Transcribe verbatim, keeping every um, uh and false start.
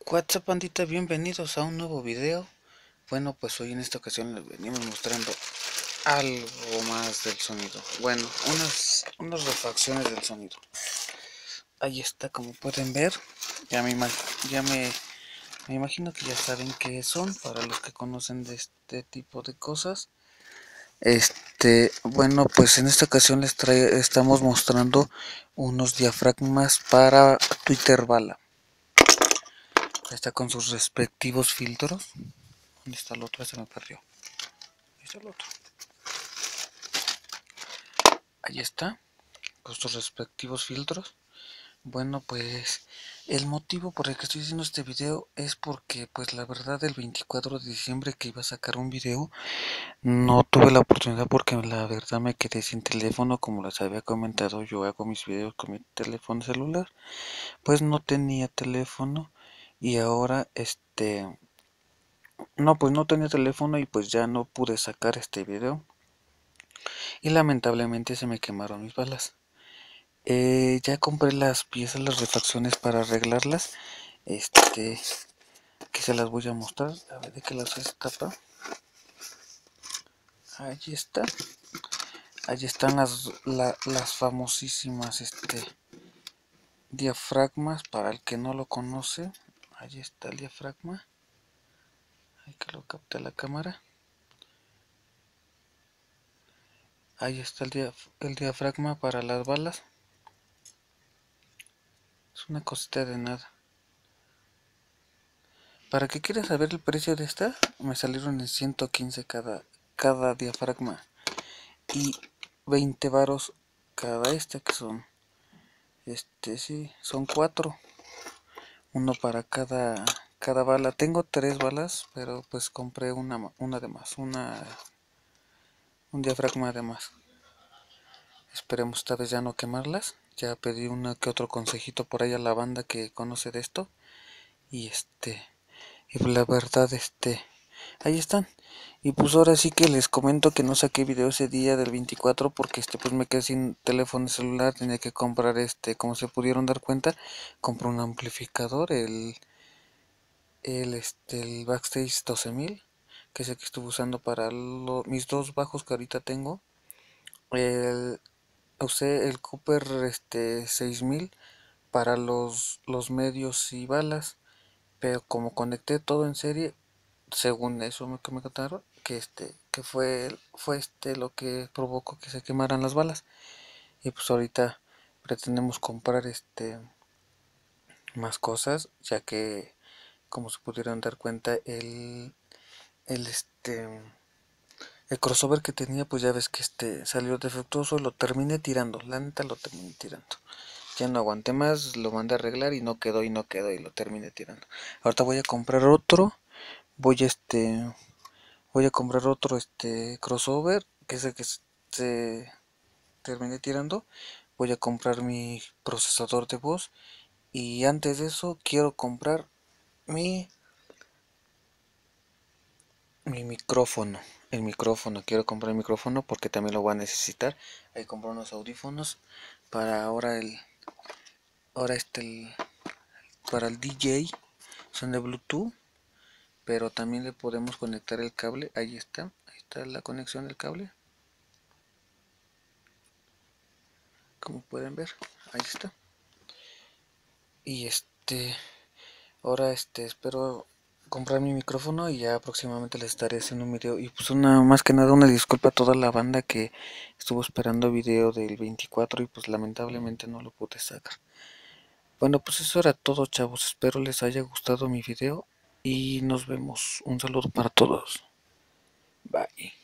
WhatsApp bandita, bienvenidos a un nuevo video. Bueno, pues hoy en esta ocasión les venimos mostrando algo más del sonido. Bueno, unas, unas refacciones del sonido. Ahí está, como pueden ver. Ya me, ya me, me imagino que ya saben qué son, para los que conocen de este tipo de cosas. Este, bueno, pues en esta ocasión les trae, estamos mostrando unos diafragmas para Twitter Bala. Está con sus respectivos filtros. ¿Dónde está el otro? Se me perdió. Ahí está el otro. Ahí está, con sus respectivos filtros. Bueno, pues el motivo por el que estoy haciendo este video es porque, pues la verdad, el veinticuatro de diciembre que iba a sacar un video, no tuve la oportunidad porque la verdad me quedé sin teléfono. Como les había comentado, yo hago mis videos con mi teléfono celular. Pues no tenía teléfono y ahora este... No, pues no tenía teléfono y pues ya no pude sacar este video. Y lamentablemente se me quemaron mis balas. Eh, ya compré las piezas, las refacciones para arreglarlas. Este, que se las voy a mostrar. A ver de qué las hace tapa. Ahí está. Ahí están las, la, las famosísimas este, diafragmas. Para el que no lo conoce, ahí está el diafragma. Hay que lo capte la cámara. Ahí está el, diaf el diafragma para las balas. Es una cosita de nada. Para que quieras saber el precio de esta, me salieron en ciento quince cada, cada diafragma y veinte varos cada esta, que son este sí, son cuatro, uno para cada cada bala. Tengo tres balas, pero pues compré una una de más, una un diafragma de más. Esperemos esta vez ya no quemarlas. Ya pedí una que otro consejito por ahí a la banda que conoce de esto. Y este, y la verdad, este, ahí están. Y pues ahora sí que les comento que no saqué video ese día del veinticuatro porque este pues me quedé sin teléfono celular. Tenía que comprar este, como se pudieron dar cuenta, compré un amplificador, el el este el Backstage doce mil, que es el que estuve usando para lo, mis dos bajos que ahorita tengo. El usé el Cooper este seis mil para los los medios y balas, pero como conecté todo en serie, según eso me, que me contaron, que este que fue fue este lo que provocó que se quemaran las balas. Y pues ahorita pretendemos comprar este más cosas, ya que como se pudieron dar cuenta, el el este el crossover que tenía, pues ya ves que este salió defectuoso. Lo terminé tirando, la neta lo terminé tirando. Ya no aguanté más, lo mandé a arreglar y no quedó y no quedó y lo terminé tirando. Ahorita voy a comprar otro. Voy a este voy a comprar otro este crossover, que es el que se terminé tirando. Voy a comprar mi procesador de voz y antes de eso quiero comprar mi mi micrófono. El micrófono, quiero comprar el micrófono porque también lo voy a necesitar. Ahí compré unos audífonos para ahora el ahora este el, para el D J. Son de Bluetooth, pero también le podemos conectar el cable. Ahí está, ahí está la conexión del cable, como pueden ver, ahí está. Y este ahora este espero comprar mi micrófono y ya próximamente les estaré haciendo un video. Y pues una más que nada una disculpa a toda la banda que estuvo esperando video del veinticuatro y pues lamentablemente no lo pude sacar. Bueno, pues eso era todo, chavos. Espero les haya gustado mi video y nos vemos. Un saludo para todos. Bye.